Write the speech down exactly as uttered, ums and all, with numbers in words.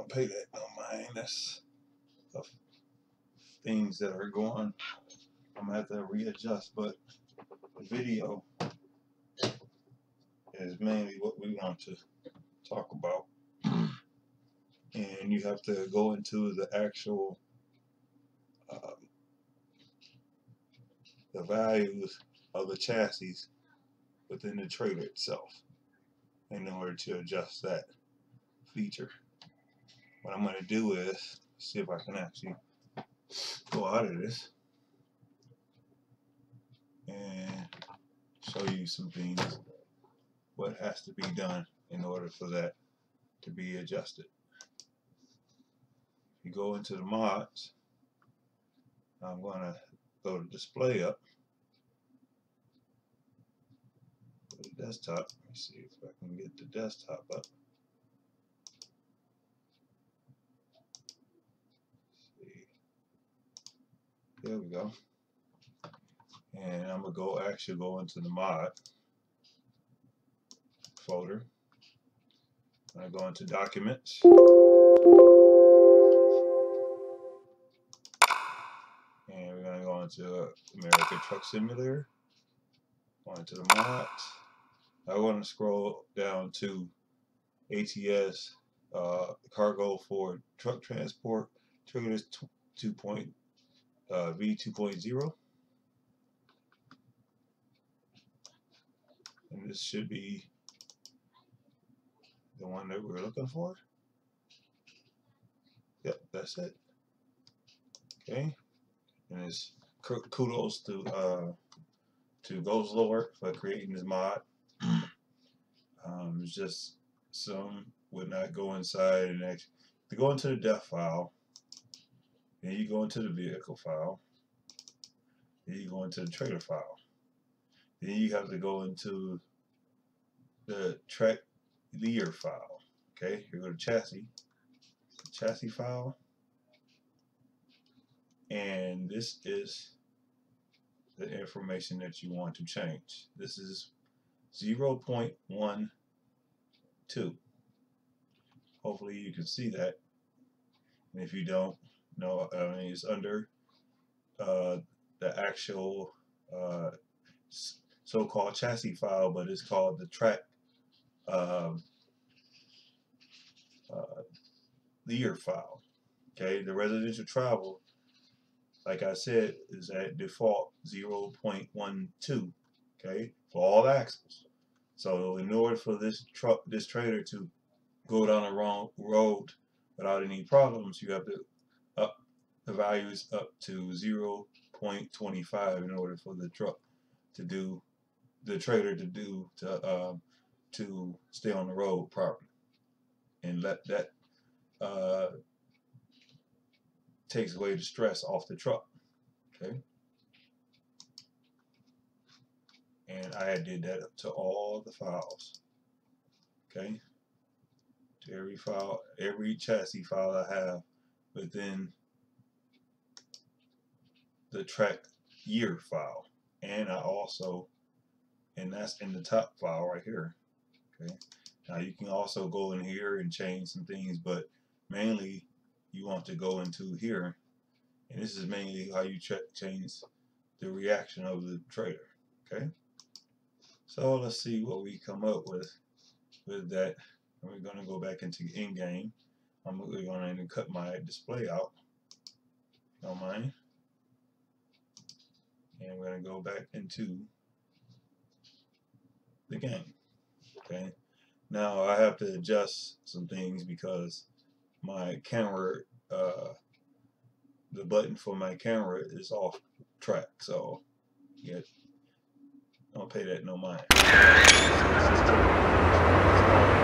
don't pay that no mind. That's the things that are going. I'm gonna have to readjust, but the video is mainly what we want to talk about. And you have to go into the actual um, the values of the chassis within the trailer itself in order to adjust that feature. What I'm going to do is see if I can actually go out of this and show you some things, what has to be done in order for that to be adjusted. You go into the mods, I'm going to go to display up, go to desktop. Let me see if I can get the desktop up. See. There we go. And I'm going to go actually go into the mod folder. I'm going to go into documents. And we're going to go into American Truck Simulator. Go into the mods. I want to scroll down to A T S uh, cargo for truck transport trailers two point V two point oh. And this should be the one that we're looking for. Yep, that's it. Okay. And it's kudos to uh, to Ghostlord for creating this mod. Um, it's just some would not go inside and actually to go into the def file. Then you go into the vehicle file. Then you go into the trailer file. Then you have to go into the track leader file. Okay, you go to chassis, chassis file. And this is the information that you want to change. This is zero point one two. Hopefully you can see that. And if you don't know, I mean, it's under uh, the actual uh, so-called chassis file, but it's called the track um, uh, leader file. Okay, the residential travel, like I said, is at default zero point one two, okay, for all axles. So in order for this truck, this trailer to go down the wrong road without any problems, you have to up the values up to zero point two five in order for the truck to do, the trailer to do, to uh, to stay on the road properly. And let that uh, takes away the stress off the truck. Okay, and I did that up to all the files. Okay, to every file, every chassis file I have within the track year file, and I also, and that's in the top file right here. Okay, now you can also go in here and change some things, but mainly you want to go into here, and this is mainly how you check change the reaction of the trailer. Okay, so let's see what we come up with with that. And we're going to go back into in-game. I'm going to cut my display out, don't mind, and we're going to go back into the game. Okay, now I have to adjust some things because my camera, uh, the button for my camera is off track, so yeah, don't pay that no mind.